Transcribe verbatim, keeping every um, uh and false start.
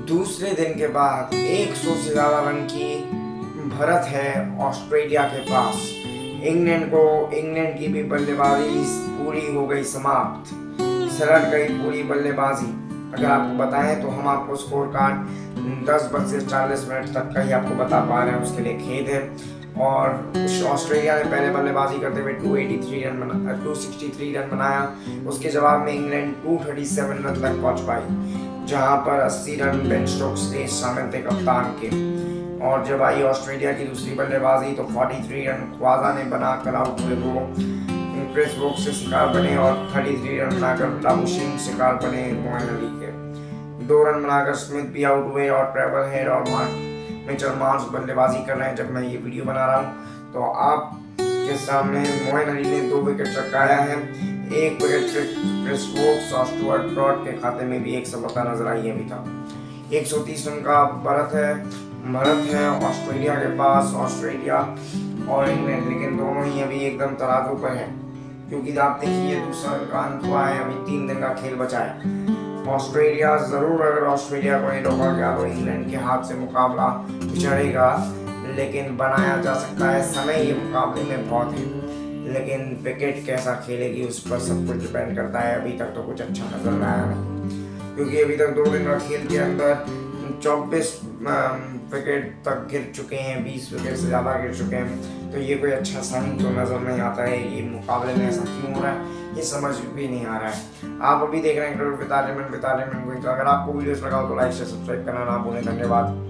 दूसरे दिन के बाद सौ से ज्यादा रन की बढ़त है ऑस्ट्रेलिया के पास। इंग्लैंड को इंग्लैंड की भी बल्लेबाजी पूरी हो गई समाप्त, सरट गई पूरी बल्लेबाजी। अगर आपको बताएं तो हम आपको स्कोर कार्ड दस बज से चालीस मिनट तक का ही आपको बता पा रहे हैं, उसके लिए खेद है। और ऑस्ट्रेलिया ने पहले बल्लेबाजी करते हुए दो सौ तिरासी रन बना दो सौ तिरसठ रन बनाया। उसके जवाब में इंग्लैंड दो सौ सैंतीस रन तक पहुंच पाई, जहां पर अस्सी रन बेन स्टोक्स ने शामिल थे कप्तान के। और जब आई ऑस्ट्रेलिया की दूसरी बल्लेबाजी तो तैंतालीस रन ख्वाजा ने बनाकर आउट हुए, वो क्रिस वोक्स से शिकार बने और तैंतीस रन बनाकर लाबुशेन शिकार बने मोइन अली के। दो रन बनाकर स्मिथ भी आउट हुए और ट्रेवल हेड और मार्क मिचेल मार्श बल्लेबाजी कर रहे हैं जब मैं ये वीडियो बना रहा हूँ। तो आप के सामने मोइन अली ने दो विकेट चटकाया है, एक विकेट क्रिस वोक्स और स्टुअर्ट ब्रॉड के खाते में भी एक सफलता नजर आई अभी तक। एक सौ तीस रन का बढ़त है बढ़त है ऑस्ट्रेलिया के पास, ऑस्ट्रेलिया और इंग्लैंड, लेकिन दोनों ही अभी एकदम तराजू पर है, क्योंकि आप देखिए दूसरा का अंत हुआ है, अभी तीन दिन का खेल बचा है। ऑस्ट्रेलिया जरूर, अगर ऑस्ट्रेलिया को नहीं रोका गया तो इंग्लैंड के हाथ से मुकाबला बिछड़ेगा, लेकिन बनाया जा सकता है। समय ये मुकाबले में बहुत है, लेकिन विकेट कैसा खेलेगी उस पर सब कुछ डिपेंड करता है। अभी तक तो कुछ अच्छा नजर नहीं आया नहीं, क्योंकि अभी तक दो दिन का खेल के अंदर चौबीस विकेट तक गिर चुके हैं, बीस विकेट से ज़्यादा गिर चुके हैं। तो ये कोई अच्छा साइन तो नज़र नहीं आता है। ये मुकाबले में ऐसा क्यों हो रहा है ये समझ भी नहीं आ रहा है। आप अभी देख रहे हैं विद आर्यमन विद आर्यमन। अगर आपको वीडियोस लगा हो तो लाइक से सब्सक्राइब करना ना भूलें। धन्यवाद।